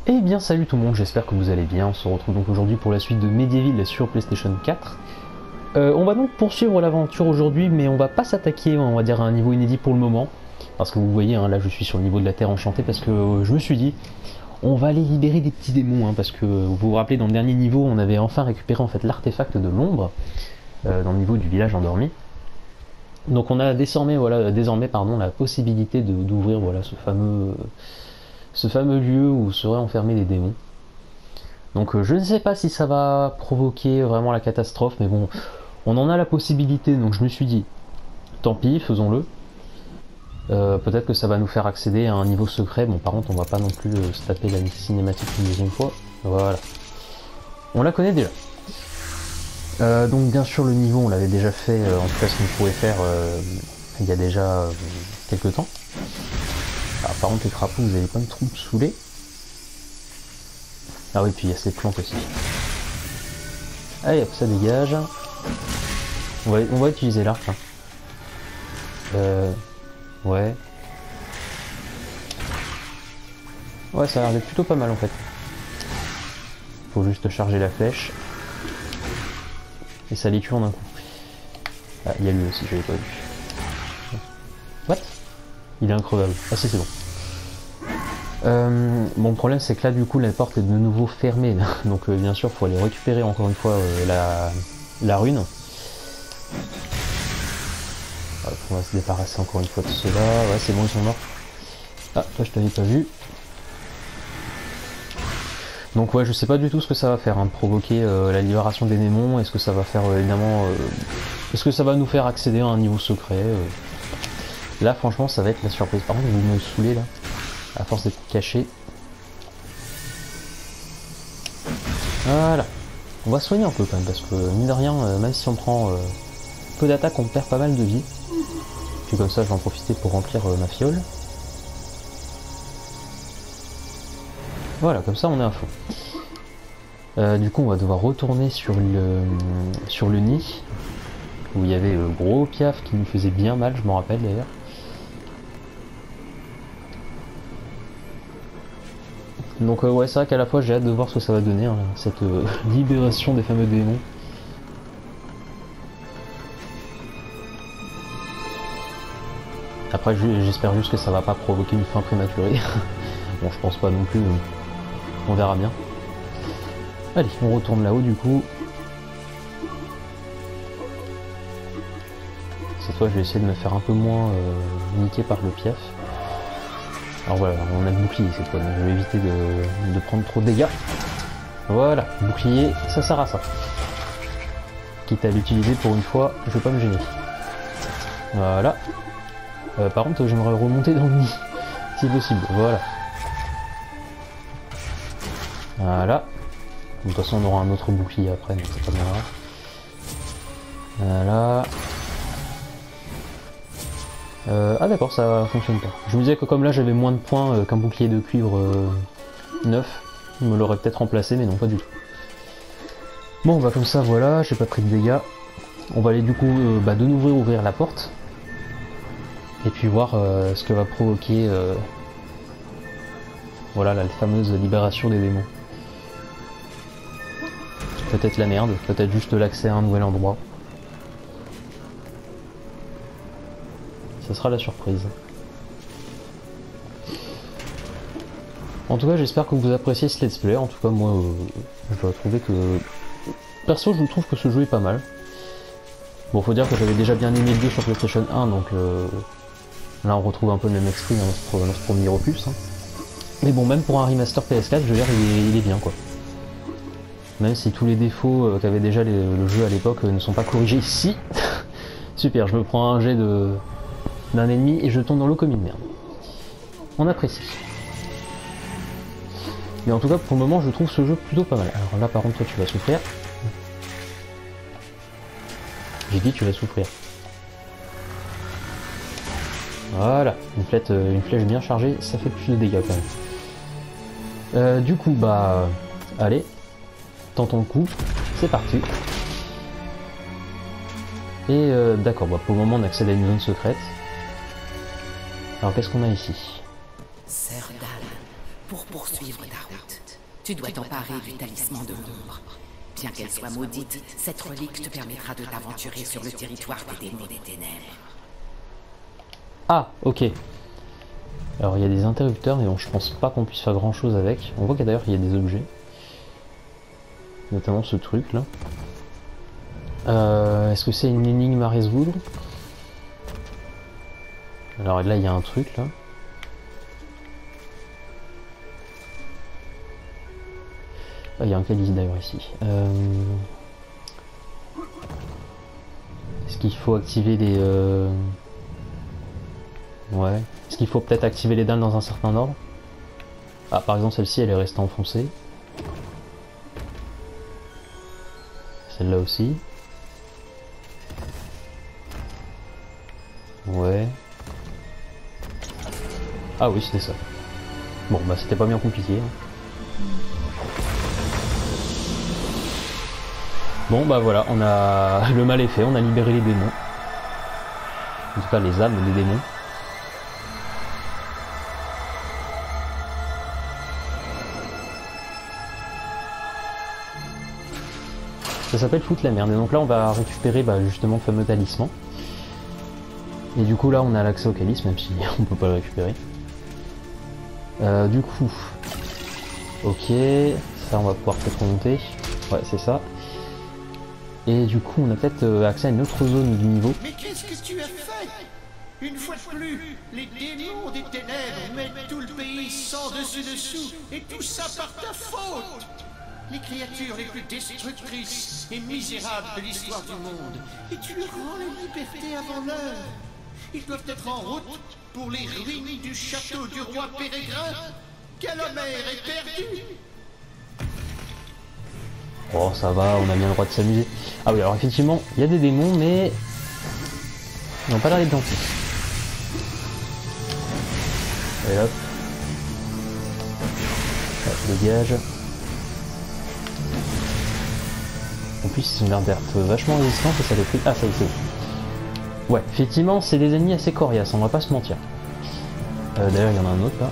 Eh bien salut tout le monde, j'espère que vous allez bien. On se retrouve donc aujourd'hui pour la suite de Medieval sur PlayStation 4. On va donc poursuivre l'aventure aujourd'hui, mais on va pas s'attaquer, on va dire, à un niveau inédit pour le moment. Parce que vous voyez, hein, là je suis sur le niveau de la Terre Enchantée, parce que je me suis dit, on va aller libérer des petits démons, hein, parce que vous vous rappelez, dans le dernier niveau, on avait enfin récupéré en fait l'artefact de l'ombre, dans le niveau du village endormi. Donc on a désormais, la possibilité d'ouvrir ce fameux lieu où seraient enfermés les démons. Donc je ne sais pas si ça va provoquer vraiment la catastrophe, mais bon, on en a la possibilité, donc je me suis dit, tant pis, faisons-le. Peut-être que ça va nous faire accéder à un niveau secret. Bon, par contre, on va pas non plus se taper la cinématique une deuxième fois. Voilà. On la connaît déjà. Donc bien sûr, le niveau, on l'avait déjà fait, en tout cas ce qu'on pouvait faire il y a déjà quelques temps. Alors, par contre, les crapauds, vous allez pas me trop me saouler. Ah oui, puis il y a ces plantes aussi. Allez, hop, ça dégage. On va utiliser l'arc. Hein. Ouais. Ouais, ça a l'air d'être plutôt pas mal en fait. Faut juste charger la flèche. Et ça les tue en un coup. Ah, il y a lui aussi, je l'avais pas vu. What? Il est increvable. Ah si, c'est bon. Bon, le problème c'est que là du coup la porte est de nouveau fermée là. Donc bien sûr faut aller récupérer encore une fois la rune. Alors, on va se débarrasser encore une fois de ceux-là. Ouais, c'est bon, ils sont morts. Ah, toi je t'avais pas vu. Donc ouais, je sais pas du tout ce que ça va faire, hein, provoquer la libération des démons. Est-ce que ça va faire évidemment est-ce que ça va nous faire accéder à un niveau secret Là franchement ça va être la surprise. Par contre vous me saoulez là, à force d'être caché. Voilà. On va soigner un peu quand même, parce que mine de rien, même si on prend peu d'attaque, on perd pas mal de vie. Puis comme ça je vais en profiter pour remplir ma fiole. Voilà, comme ça on est à fond. Du coup on va devoir retourner sur le nid, où il y avait le gros piaf qui nous faisait bien mal, je m'en rappelle d'ailleurs. Donc ouais, c'est vrai qu'à la fois j'ai hâte de voir ce que ça va donner, hein, cette libération des fameux démons. Après j'espère juste que ça va pas provoquer une fin prématurée. Bon, je pense pas non plus, on verra bien. Allez, on retourne là-haut du coup. Cette fois je vais essayer de me faire un peu moins niquer par le piaf. Alors voilà, on a le bouclier cette fois, donc je vais éviter de prendre trop de dégâts. Voilà, bouclier, ça sert à ça. Quitte à l'utiliser pour une fois, je vais pas me gêner. Voilà. Par contre, j'aimerais remonter dans le nid, si possible, voilà. Voilà. De toute façon, on aura un autre bouclier après, donc c'est pas bien grave. Voilà. Ah d'accord, ça fonctionne pas. Je me disais que comme là j'avais moins de points qu'un bouclier de cuivre neuf, il me l'aurait peut-être remplacé, mais non, pas du tout. Bon, on va comme ça, voilà, j'ai pas pris de dégâts. On va aller du coup de nouveau ouvrir la porte. Et puis voir ce que va provoquer voilà, la fameuse libération des démons. Peut-être la merde, peut-être juste l'accès à un nouvel endroit. Ça sera la surprise. En tout cas, j'espère que vous appréciez ce let's play. En tout cas, moi, je dois trouver que... Perso, je trouve que ce jeu est pas mal. Bon, faut dire que j'avais déjà bien aimé le 2 sur PlayStation 1, donc... Là, on retrouve un peu le même esprit dans ce premier opus. Hein. Mais bon, même pour un remaster PS4, je veux dire, il est bien, quoi. Même si tous les défauts qu'avait déjà le jeu à l'époque ne sont pas corrigés ici. Super, je me prends un jet d'un ennemi et je tombe dans l'eau comme une merde. On apprécie. Mais en tout cas, pour le moment, je trouve ce jeu plutôt pas mal. Alors là, par contre, toi, tu vas souffrir. J'ai dit, tu vas souffrir. Voilà, une flèche bien chargée, ça fait plus de dégâts quand même. Du coup, allez, tentons le coup, c'est parti. Et d'accord, pour le moment on accède à une zone secrète. Alors qu'est-ce qu'on a ici? Serdal, Pour poursuivre ta route, tu dois t'emparer du talisman de l'ombre. Bien qu'elle soit maudite, cette relique te permettra de t'aventurer sur le territoire des démons des ténèbres. Ah, ok. Alors il y a des interrupteurs, mais bon, je pense pas qu'on puisse faire grand chose avec. On voit qu'il y a d'ailleurs il y a des objets. Notamment ce truc là. Est-ce que c'est une énigme à résoudre? Alors là il y a un truc là. Ah, il y a un calice d'ailleurs ici. Est-ce qu'il faut activer les... Ouais. Est-ce qu'il faut peut-être activer les dalles dans un certain ordre? Ah, par exemple celle-ci elle est restée enfoncée. Celle-là aussi. Ouais. Ah oui, c'était ça. Bon, bah c'était pas bien compliqué. Bon, bah voilà, on a... Le mal est fait, on a libéré les démons. En tout cas, les âmes des démons. Ça s'appelle foutre la merde. Et donc là, on va récupérer justement le fameux talisman. Et du coup, là, on a l'accès au calice, même si on peut pas le récupérer. Du coup... Ok, ça, on va pouvoir peut-être remonter. Ouais, c'est ça. Et du coup, on a peut-être accès à une autre zone du niveau. Mais qu'est-ce que tu as fait? Une fois de plus, les démons des ténèbres mettent tout le pays sans dessus-dessous, et tout ça par ta faute! Les créatures les plus destructrices et misérables de l'histoire du monde, et tu leur rends la liberté avant l'heure. Ils doivent être en route pour les ruines du château du roi Pérégrin. Calomère est perdu! Oh, ça va, on a bien le droit de s'amuser. Ah oui, alors effectivement, il y a des démons, mais... Ils n'ont pas l'air d'être gentils. Et hop. Hop, dégage. En plus, ils ont l'air d'être vachement résistants et ça les fait... Ah, ça y est, c'est bon. Ouais, effectivement, c'est des ennemis assez coriaces, on va pas se mentir. D'ailleurs, il y en a un autre, là.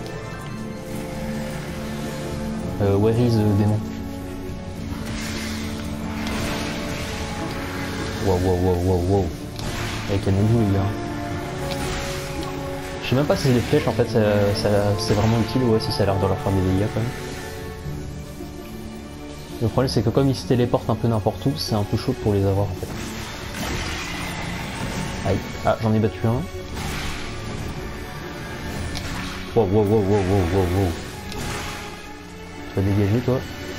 Where is the démon? Wow. Avec un aiguille, les gars. Je sais même pas si c'est des flèches, en fait, c'est vraiment utile, ouais, si ça a l'air de leur faire des dégâts, quand même. Le problème, c'est que comme ils se téléportent un peu n'importe où, c'est un peu chaud pour les avoir, en fait. Aïe. Ah, j'en ai battu un. Wow. Tu vas dégager, toi.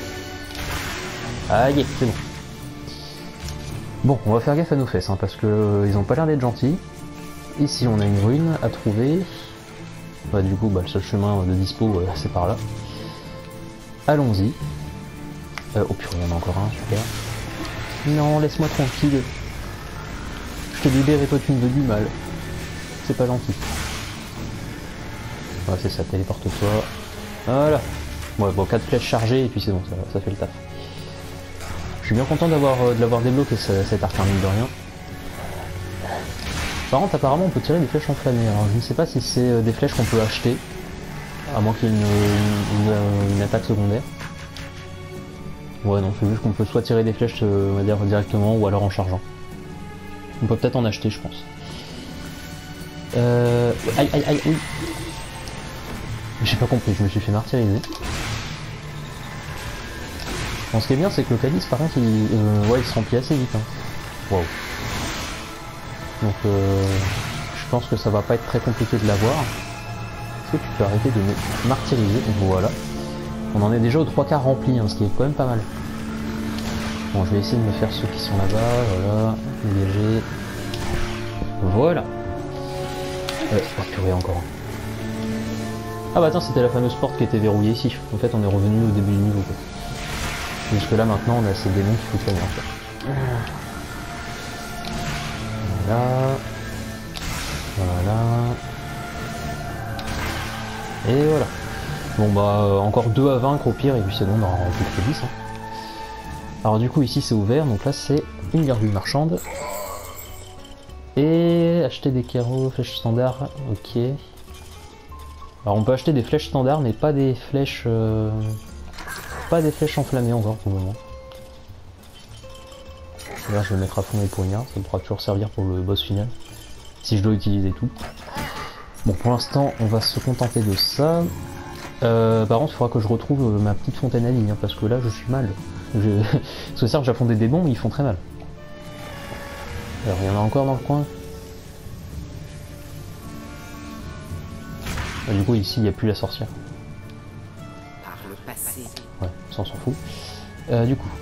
Aïe, c'est bon. Bon, on va faire gaffe à nos fesses, hein, parce que ils ont pas l'air d'être gentils. Ici, on a une ruine à trouver. Bah, du coup, le seul chemin de dispo, c'est par là. Allons-y. Oh purée, il y en a encore un, super. Non, laisse-moi tranquille. Je te libère et toi tu me veux du mal. C'est pas gentil. Ouais, c'est ça, téléporte-toi. Voilà. Ouais, bon, 4 flèches chargées et puis c'est bon, ça fait le taf. Je suis bien content de l'avoir débloqué cet arc, mine de rien. Par contre, apparemment, on peut tirer des flèches enflammées. Alors, je ne sais pas si c'est des flèches qu'on peut acheter, à moins qu'il y ait une attaque secondaire. Ouais, non, c'est juste qu'on peut soit tirer des flèches, on va dire, directement, ou alors en chargeant. On peut peut-être en acheter, je pense. Aïe, oui. J'ai pas compris, je me suis fait martyriser. Bon, ce qui est bien, c'est que le calice, par contre, il se remplit assez vite. Hein. Wow. Donc, je pense que ça va pas être très compliqué de l'avoir. Est-ce que tu peux arrêter de me martyriser? Voilà. On en est déjà aux 3/4 remplis, hein, ce qui est quand même pas mal. Bon, je vais essayer de me faire ceux qui sont là-bas. Voilà. Dégager. Voilà. Oh purée, encore un. Ah bah attends, c'était la fameuse porte qui était verrouillée ici. En fait, on est revenu au début du niveau, quoi. Jusque là, maintenant, on a ces démons qui foutent la merde, quoi. Voilà. Et voilà. Bon bah encore 2 à vaincre au pire et puis c'est bon, on aura rempli le calice. Hein. Alors du coup ici c'est ouvert, donc là c'est une gargouille marchande. Et acheter des carreaux, flèches standards, ok. Alors on peut acheter des flèches standards, mais pas des flèches... pas des flèches enflammées encore pour le moment. Là je vais mettre à fond les poignards, ça pourra toujours servir pour le boss final. Si je dois utiliser tout. Bon pour l'instant on va se contenter de ça. Par contre il faudra que je retrouve ma petite fontaine à ligne, hein, parce que là je suis mal. Parce que certes j'affronte des démons mais ils font très mal. Alors il y en a encore dans le coin. Ah, du coup ici il n'y a plus la sorcière. Par le passé. Ouais, ça on s'en fout. Du coup.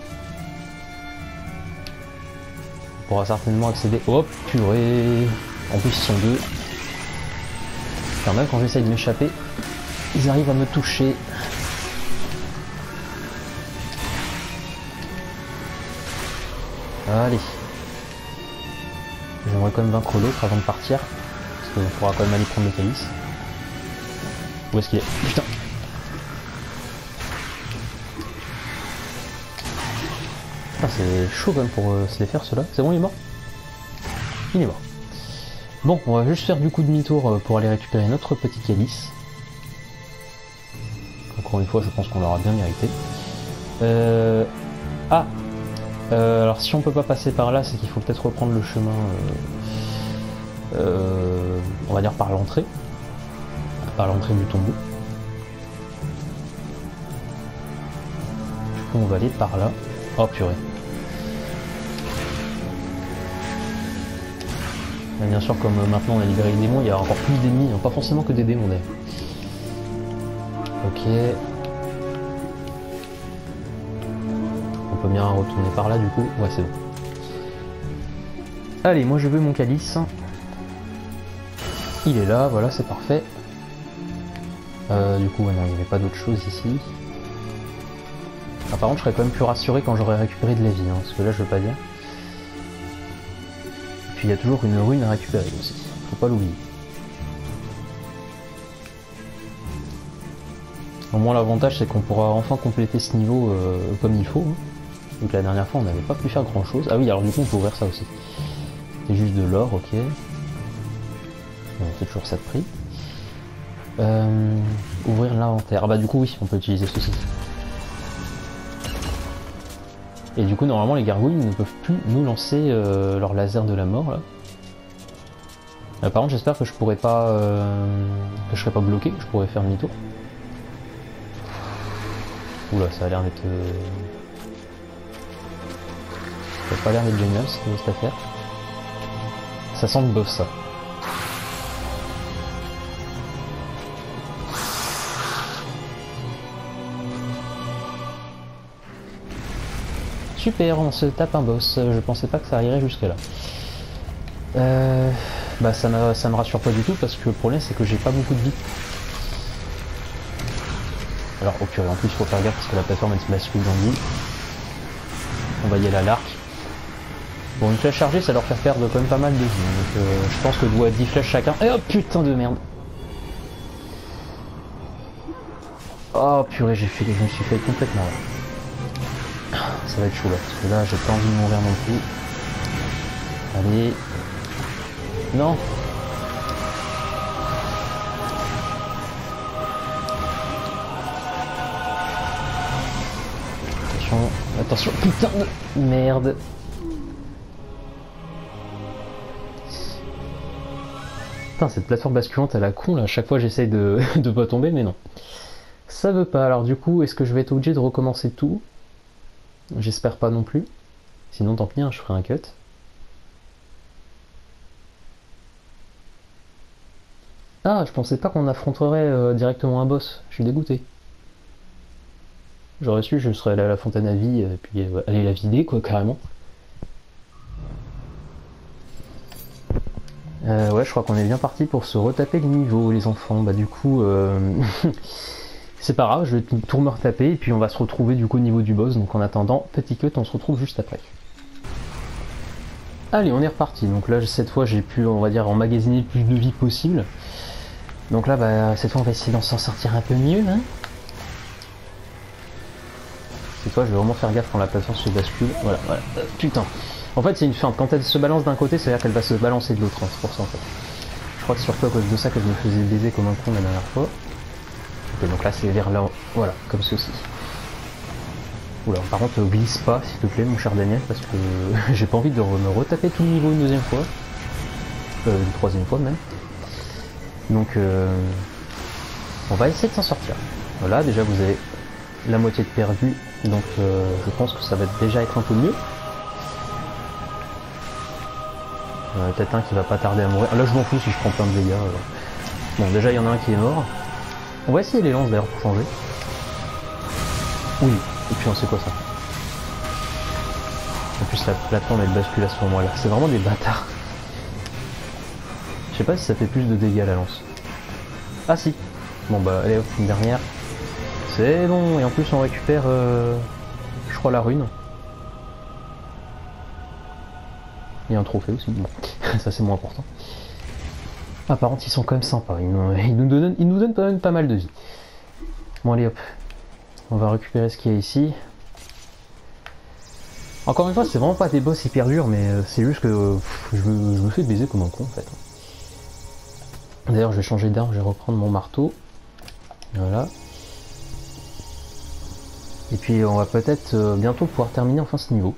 On pourra certainement accéder. Hop, purée. En plus ils sont deux. Quand même quand j'essaye de m'échapper, ils arrivent à me toucher. Allez. J'aimerais quand même vaincre l'autre avant de partir. Parce qu'il faudra quand même aller prendre le calice. Où est-ce qu'il est? Putain. Putain c'est chaud quand même pour se les faire ceux-là. C'est bon il est mort? Il est mort. Bon on va juste faire du coup demi-tour pour aller récupérer notre petit calice. Encore une fois je pense qu'on l'aura bien mérité. Ah alors si on peut pas passer par là c'est qu'il faut peut-être reprendre le chemin on va dire par l'entrée du tombeau. Du coup on va aller par là. Oh purée. Et bien sûr comme maintenant on a libéré les démons il y a encore plus d'ennemis, pas forcément que des démons d'ailleurs. Ok. On peut bien retourner par là du coup. Ouais c'est bon. Allez moi je veux mon calice. Il est là, voilà c'est parfait. Du coup ouais, non il n'y avait pas d'autre chose ici. Ah, par contre je serais quand même plus rassuré quand j'aurais récupéré de la vie, hein, parce que là je veux pas dire. Et puis il y a toujours une rune à récupérer aussi, faut pas l'oublier. Au moins l'avantage c'est qu'on pourra enfin compléter ce niveau comme il faut. Hein. Donc la dernière fois on n'avait pas pu faire grand chose. Ah oui alors du coup on peut ouvrir ça aussi. C'est juste de l'or, ok. C'est toujours ça de prix. Ouvrir l'inventaire. Ah bah du coup oui, on peut utiliser ceci. Et du coup normalement les gargouilles ne peuvent plus nous lancer leur laser de la mort là. Par contre j'espère que je pourrais pas que je serai pas bloqué, que je pourrais faire demi-tour. Oula ça a l'air d'être ça a pas l'air d'être génial cette affaire. Ça sent le boss ça. Super, on se tape un boss, je pensais pas que ça irait jusque là. Bah ça me rassure pas du tout parce que le problème c'est que j'ai pas beaucoup de vie. Alors au purée en plus il faut faire gaffe parce que la plateforme elle se bascule dans le vide. On va y aller à l'arc. Bon une flèche chargée ça leur fait perdre quand même pas mal de vie, donc je pense que je dois 10 flèches chacun. Et oh putain de merde. Oh purée je me suis fait complètement là. Ça va être chaud là, parce que là j'ai pas envie de mourir non plus. Allez. Non. Attention, attention, putain de merde. Putain cette plateforme basculante à la con là, à chaque fois j'essaye de pas tomber mais non. Ça veut pas, alors du coup est-ce que je vais être obligé de recommencer tout? J'espère pas non plus. Sinon tant pis, hein, je ferai un cut. Ah, je pensais pas qu'on affronterait directement un boss. Je suis dégoûté. J'aurais su, je serais allé à la fontaine à vie et puis aller la vider quoi, carrément. Ouais, je crois qu'on est bien parti pour se retaper le niveau, les enfants. Bah du coup... c'est pas grave, je vais tout me retaper et puis on va se retrouver du coup au niveau du boss. Donc en attendant, petit cut, on se retrouve juste après. Allez, on est reparti. Donc là, cette fois, j'ai pu, on va dire, emmagasiner le plus de vie possible. Donc là, bah, cette fois, on va essayer d'en s'en sortir un peu mieux. Hein. Cette fois, je vais vraiment faire gaffe quand la plateforme se bascule. Voilà, voilà. Putain. En fait, c'est une feinte. Quand elle se balance d'un côté, c'est-à-dire qu'elle va se balancer de l'autre. Hein. C'est pour ça, en fait. crois que c'est surtout à cause de ça que je me faisais baiser comme un con la dernière fois. Ok, donc là c'est vers là, voilà, comme ceci. Oula, par contre glisse pas s'il te plaît mon cher Daniel, parce que j'ai pas envie de me retaper tout le niveau une deuxième fois. Une troisième fois même. Donc on va essayer de s'en sortir. Voilà, déjà vous avez la moitié de perdu, donc je pense que ça va déjà être un peu mieux. Peut-être un qui va pas tarder à mourir. Là je m'en fous si je prends plein de dégâts. Bon, déjà il y en a un qui est mort. On va essayer les lances d'ailleurs pour changer. Oui, et puis on sait quoi ça. En plus la plateforme elle bascule à ce moment-là. C'est vraiment des bâtards. Je sais pas si ça fait plus de dégâts la lance. Ah si. Bon bah allez hop, une dernière. C'est bon, et en plus on récupère je crois la rune. Il y a un trophée aussi, bon. Ça c'est moins important. Ah par contre ils sont quand même sympas, ils nous donnent quand même pas mal de vie. Bon allez hop, on va récupérer ce qu'il y a ici. Encore une fois c'est vraiment pas des boss hyper durs, mais c'est juste que je me fais baiser comme un con en fait. D'ailleurs je vais changer d'arme, je vais reprendre mon marteau. Voilà. Et puis on va peut-être bientôt pouvoir terminer enfin ce niveau.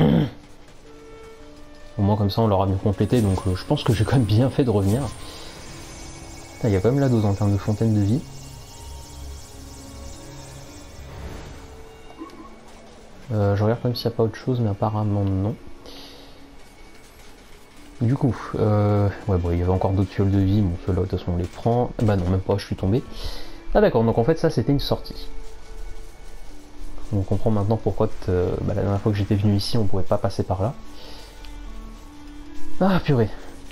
Au moins comme ça on l'aura bien complété, donc je pense que j'ai quand même bien fait de revenir. Il y a quand même la dose en termes de fontaine de vie. Je regarde quand même s'il n'y a pas autre chose, mais apparemment non. Du coup, ouais bon il y avait encore d'autres fioles de vie, bon ceux-là de toute façon on les prend. Bah non même pas, je suis tombé. Ah d'accord, donc en fait ça c'était une sortie. On comprend maintenant pourquoi la dernière fois que j'étais venu ici on pouvait pas passer par là. Ah purée.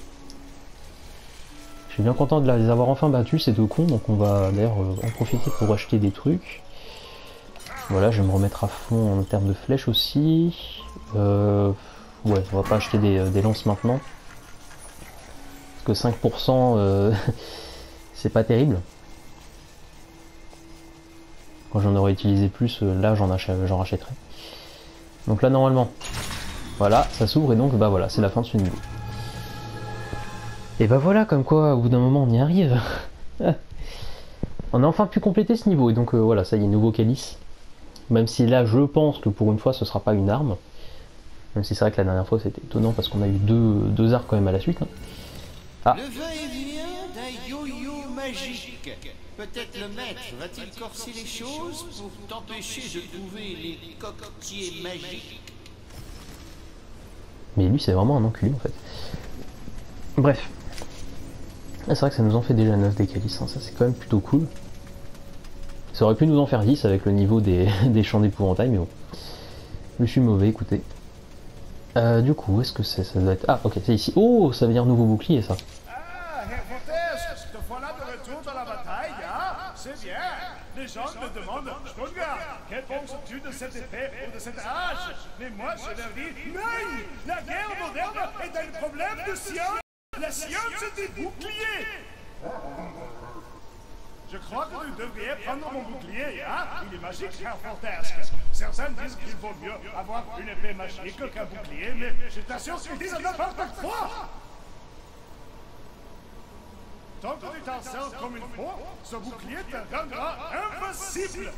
Je suis bien content de les avoir enfin battus ces deux cons, donc on va d'ailleurs en profiter pour acheter des trucs. Voilà, je vais me remettre à fond en termes de flèches aussi. Ouais, on va pas acheter des lances maintenant. Parce que 5% c'est pas terrible. Quand j'en aurais utilisé plus, là j'en rachèterai. Donc là normalement, voilà, ça s'ouvre et donc bah voilà, c'est la fin de ce niveau. Et bah voilà, comme quoi au bout d'un moment on y arrive. On a enfin pu compléter ce niveau et donc voilà, ça y est, nouveau calice. Même si là je pense que pour une fois ce sera pas une arme. Même si c'est vrai que la dernière fois c'était étonnant parce qu'on a eu deux arcs quand même à la suite. Hein. Ah. Le va-et-vient d'un yo-yo magique. Peut-être le maître va-t-il corser les choses pour t'empêcher de trouver les cocotiers magiques. Mais lui c'est vraiment un enculé en fait. Bref. C'est vrai que ça nous en fait déjà 9 des calices, hein. Ça c'est quand même plutôt cool. Ça aurait pu nous en faire 10 avec le niveau des champs d'épouvantail, mais bon. Je suis mauvais, écoutez. Du coup, où est-ce que c'est? Ça doit être... Ah, ok, c'est ici. Oh, ça veut dire nouveau bouclier, ça. Ah, Herr Fortes, te voilà de retour dans la bataille, hein? C'est bien. Les gens te demandent, Stuttgart, que penses-tu de cette épée ou de cette hache? Mais moi, je leur dis, non! La guerre moderne est un problème de science. La science est des boucliers. Je crois que vous devriez prendre mon bouclier, hein? Il est magique, Herr Fortes. Certains disent qu'il vaut mieux avoir une épée magique qu'un bouclier, mais je t'assure qu'ils disent n'importe quoi! Tant que tu t'en sers comme il faut, ce bouclier te rendra invincible!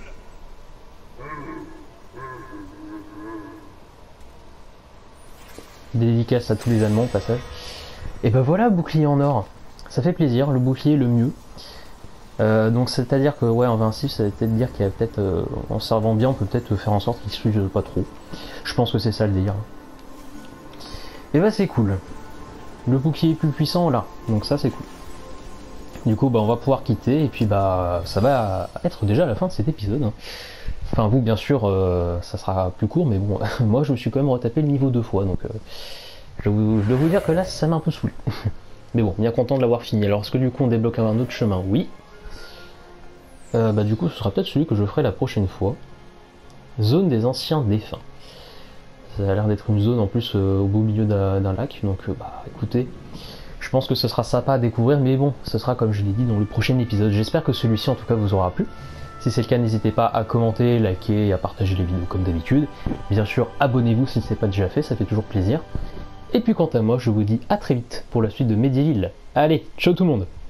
Dédicace à tous les Allemands au passage. Et ben voilà, bouclier en or. Ça fait plaisir, le bouclier le mieux. Donc c'est à dire que ouais, invincible, ça veut peut-être dire qu'il y a peut-être en servant bien on peut peut-être faire en sorte qu'il suive pas trop. Je pense que c'est ça le délire. Et bah c'est cool. Le bouclier est plus puissant là, donc ça c'est cool. Du coup bah on va pouvoir quitter et puis bah ça va être déjà la fin de cet épisode. Hein. Enfin vous bien sûr ça sera plus court mais bon moi je me suis quand même retapé le niveau 2 fois donc je dois vous dire que là ça m'a un peu saoulé. Mais bon, bien content de l'avoir fini. Alors est-ce que du coup on débloque un autre chemin? Oui. Bah du coup ce sera peut-être celui que je ferai la prochaine fois. Zone des anciens défunts. Ça a l'air d'être une zone en plus au beau milieu d'un lac, donc bah écoutez, je pense que ce sera sympa à découvrir, mais bon, ce sera comme je l'ai dit dans le prochain épisode. J'espère que celui-ci en tout cas vous aura plu. Si c'est le cas, n'hésitez pas à commenter, liker et à partager les vidéos comme d'habitude. Bien sûr, abonnez-vous si ce n'est pas déjà fait, ça fait toujours plaisir. Et puis quant à moi, je vous dis à très vite pour la suite de Medieval. Allez, ciao tout le monde.